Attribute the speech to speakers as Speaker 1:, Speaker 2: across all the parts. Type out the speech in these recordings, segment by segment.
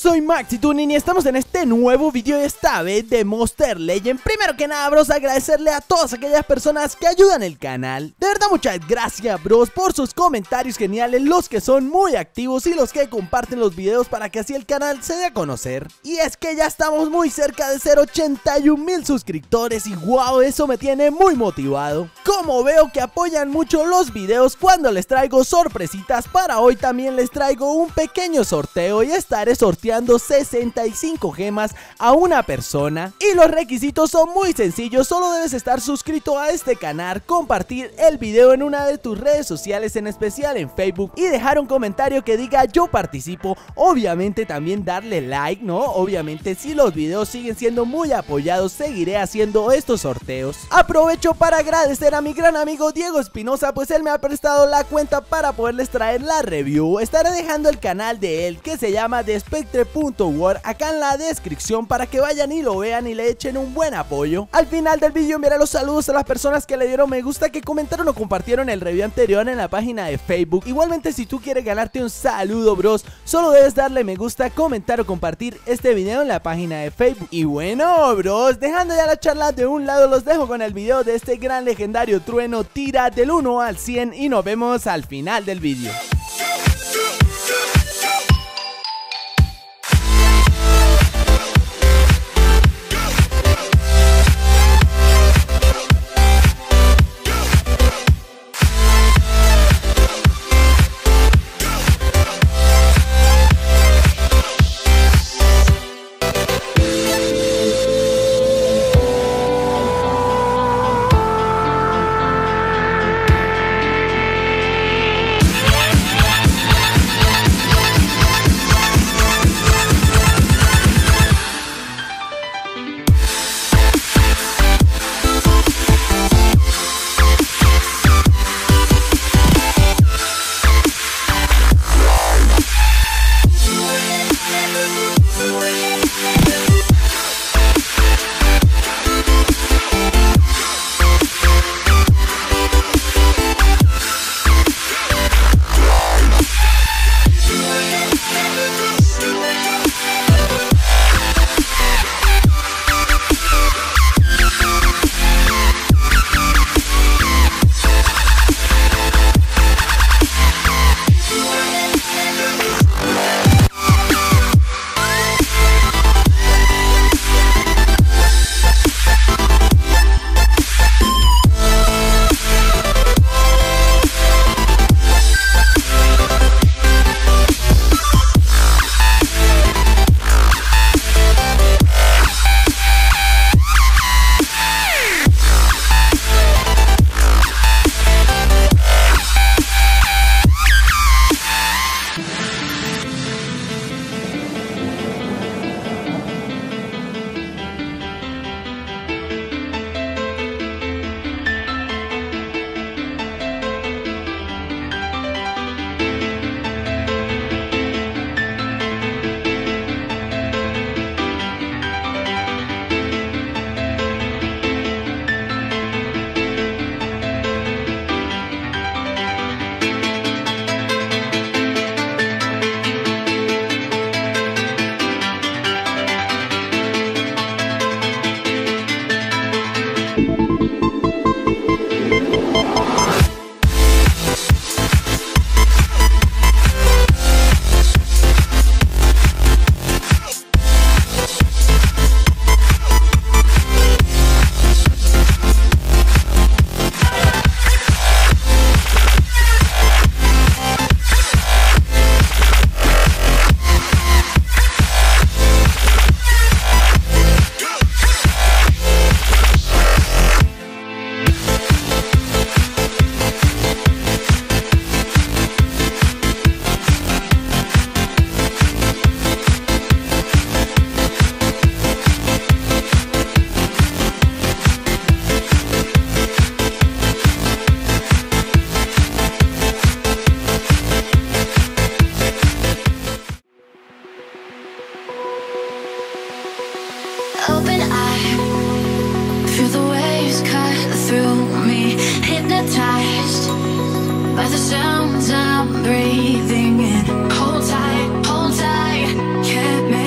Speaker 1: soy Maxituning y estamos en este nuevo video, esta vez de Monster Legend. Primero que nada, bros, agradecerle a todas aquellas personas que ayudan el canal. De verdad, muchas gracias, bros, por sus comentarios geniales, los que son muy activos y los que comparten los videos para que así el canal se dé a conocer. Y es que ya estamos muy cerca de ser 81,000 suscriptores y wow, eso me tiene muy motivado. Como veo que apoyan mucho los videos cuando les traigo sorpresitas, para hoy también les traigo un pequeño sorteo y estaré sorteando 65 gemas a una persona. Y los requisitos son muy sencillos, solo debes estar suscrito a este canal, compartir el video en una de tus redes sociales, en especial en Facebook, y dejar un comentario que diga yo participo. Obviamente también darle like, ¿no? Obviamente si los videos siguen siendo muy apoyados, seguiré haciendo estos sorteos. Aprovecho para agradecer a mi gran amigo Diego Espinosa, pues él me ha prestado la cuenta para poderles traer la review. Estaré dejando el canal de él, que se llama Despectre.world, acá en la descripción para que vayan y lo vean y le echen un buen apoyo. Al final del vídeo enviaré los saludos a las personas que le dieron me gusta, que comentaron o compartieron el review anterior en la página de Facebook. Igualmente, si tú quieres ganarte un saludo, bros, solo debes darle me gusta, comentar o compartir este video en la página de Facebook. Y bueno, bros, dejando ya la charla de un lado, los dejo con el video de este gran legendario trueno. Tira del 1 al 100 y nos vemos al final del vídeo.
Speaker 2: Open eye, feel the waves cut through me, hypnotized by the sounds I'm breathing in. Hold tight, can't make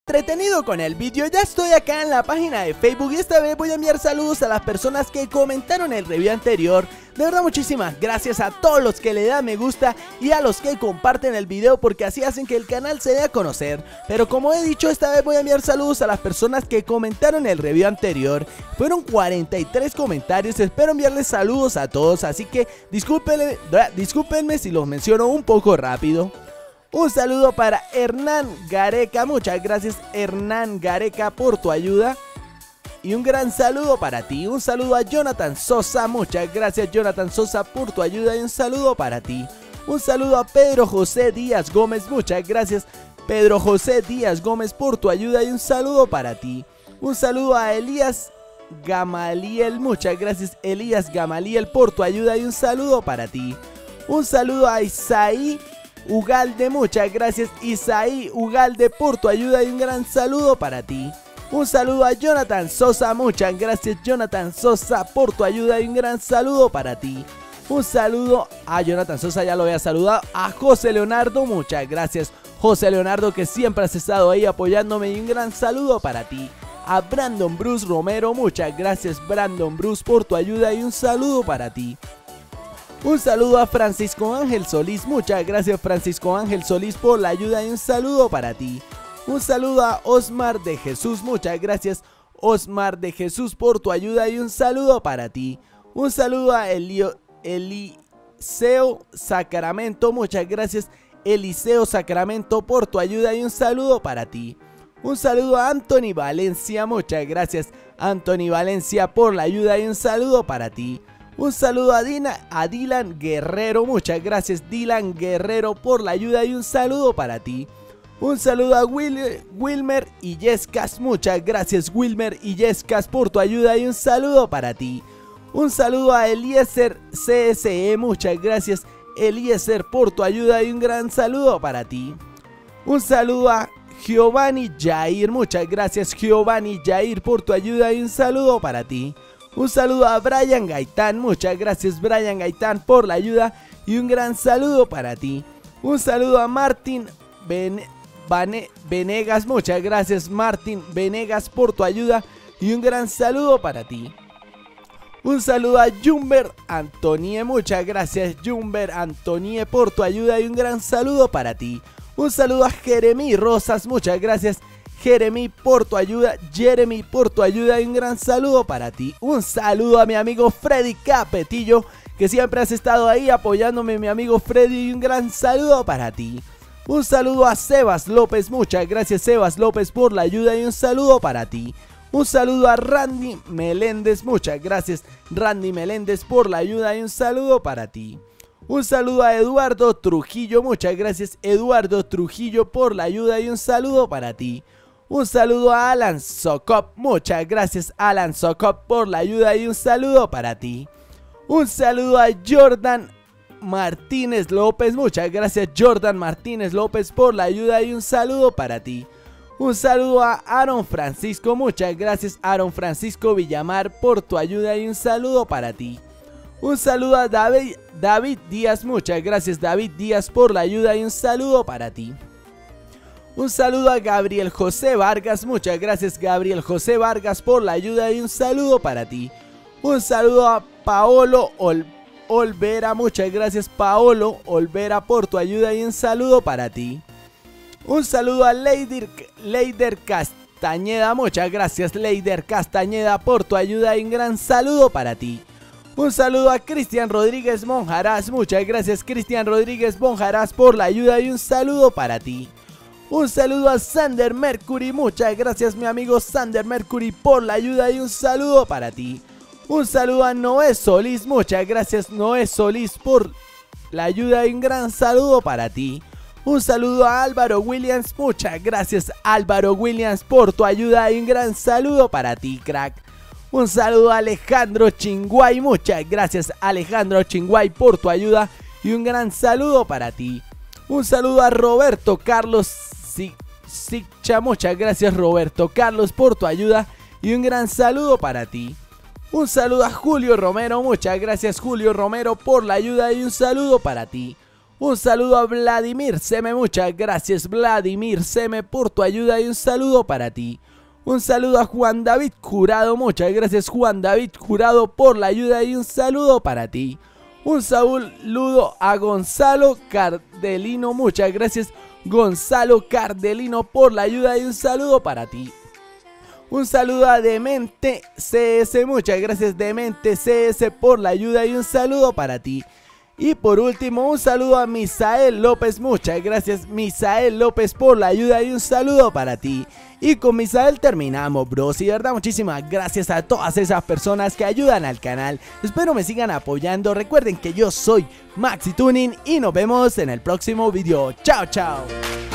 Speaker 1: Entretenido con el vídeo, ya estoy acá en la página de Facebook y esta vez voy a enviar saludos a las personas que comentaron el review anterior. De verdad muchísimas gracias a todos los que le dan me gusta y a los que comparten el video, porque así hacen que el canal se dé a conocer. Pero como he dicho, esta vez voy a enviar saludos a las personas que comentaron el review anterior. Fueron 43 comentarios, espero enviarles saludos a todos, así que discúlpenme si los menciono un poco rápido. Un saludo para Hernán Gareca, muchas gracias Hernán Gareca por tu ayuda. Y un gran saludo para ti, un saludo a Jonathan Sosa, muchas gracias Jonathan Sosa por tu ayuda y un saludo para ti. Un saludo a Pedro José Díaz Gómez, muchas gracias Pedro José Díaz Gómez por tu ayuda y un saludo para ti. Un saludo a Elías Gamaliel, muchas gracias Elías Gamaliel por tu ayuda y un saludo para ti. Un saludo a Isaí Ugalde, muchas gracias Isaí Ugalde por tu ayuda y un gran saludo para ti. Un saludo a Jonathan Sosa, muchas gracias Jonathan Sosa por tu ayuda y un gran saludo para ti. Un saludo a Jonathan Sosa, ya lo había saludado. A José Leonardo, muchas gracias José Leonardo, que siempre has estado ahí apoyándome, y un gran saludo para ti. A Brandon Bruce Romero, muchas gracias Brandon Bruce por tu ayuda y un saludo para ti. Un saludo a Francisco Ángel Solís, muchas gracias Francisco Ángel Solís por la ayuda y un saludo para ti. Un saludo a Osmar de Jesús, muchas gracias Osmar de Jesús por tu ayuda y un saludo para ti. Un saludo a Eliseo Sacramento, muchas gracias Eliseo Sacramento por tu ayuda y un saludo para ti. Un saludo a Anthony Valencia, muchas gracias Anthony Valencia por la ayuda y un saludo para ti. Un saludo a Dylan Guerrero, muchas gracias Dylan Guerrero por la ayuda y un saludo para ti. Un saludo a Wilmer Illescas, muchas gracias Wilmer Illescas por tu ayuda y un saludo para ti. Un saludo a Eliezer CSE, muchas gracias Eliezer por tu ayuda y un gran saludo para ti. Un saludo a Giovanni Jair, muchas gracias Giovanni Jair por tu ayuda y un saludo para ti. Un saludo a Brian Gaitán, muchas gracias Brian Gaitán por la ayuda y un gran saludo para ti. Un saludo a Martín Venegas, muchas gracias Martín Venegas por tu ayuda y un gran saludo para ti. Un saludo a Jumber Antonie, muchas gracias Jumber Antonie por tu ayuda y un gran saludo para ti. Un saludo a Jeremy Rosas, muchas gracias Jeremy por tu ayuda, Jeremy por tu ayuda y un gran saludo para ti. Un saludo a mi amigo Freddy Capetillo, que siempre has estado ahí apoyándome, mi amigo Freddy, y un gran saludo para ti. Un saludo a Sebas López, muchas gracias Sebas López por la ayuda y un saludo para ti. Un saludo a Randy Meléndez, muchas gracias Randy Meléndez por la ayuda y un saludo para ti. Un saludo a Eduardo Trujillo, muchas gracias Eduardo Trujillo por la ayuda y un saludo para ti. Un saludo a Alan Sokop, muchas gracias Alan Sokop por la ayuda y un saludo para ti. Un saludo a Jordan Martínez López, muchas gracias Jordan Martínez López por la ayuda y un saludo para ti. Un saludo a Aaron Francisco, muchas gracias Aaron Francisco Villamar por tu ayuda y un saludo para ti. Un saludo a David Díaz, muchas gracias David Díaz por la ayuda y un saludo para ti. Un saludo a Gabriel José Vargas, muchas gracias Gabriel José Vargas por la ayuda y un saludo para ti. Un saludo a Paolo Olvera, muchas gracias Paolo Olvera por tu ayuda y un saludo para ti. Un saludo a Leider Castañeda, muchas gracias Leider Castañeda por tu ayuda y un gran saludo para ti. Un saludo a Cristian Rodríguez Monjaraz, muchas gracias Cristian Rodríguez Monjaraz por la ayuda y un saludo para ti. Un saludo a Sander Mercury, muchas gracias mi amigo Sander Mercury por la ayuda y un saludo para ti. Un saludo a Noé Solís, muchas gracias Noé Solís por la ayuda y un gran saludo para ti. Un saludo a Álvaro Williams, muchas gracias Álvaro Williams por tu ayuda y un gran saludo para ti, crack. Un saludo a Alejandro Chinguay, muchas gracias Alejandro Chinguay por tu ayuda y un gran saludo para ti. Un saludo a Roberto Carlos Siccha, muchas gracias Roberto Carlos por tu ayuda y un gran saludo para ti. Un saludo a Julio Romero, muchas gracias Julio Romero por la ayuda y un saludo para ti. Un saludo a Vladimir Seme, muchas gracias Vladimir Seme por tu ayuda y un saludo para ti. Un saludo a Juan David Jurado, muchas gracias Juan David Jurado por la ayuda y un saludo para ti. Un saludo a Gonzalo Cardelino, muchas gracias Gonzalo Cardelino por la ayuda y un saludo para ti. Un saludo a Demente CS, muchas gracias Demente CS por la ayuda y un saludo para ti. Y por último un saludo a Misael López, muchas gracias Misael López por la ayuda y un saludo para ti. Y con Misael terminamos, bros, y de verdad muchísimas gracias a todas esas personas que ayudan al canal. Espero me sigan apoyando, recuerden que yo soy Maxi Tuning y nos vemos en el próximo video. Chao, chao.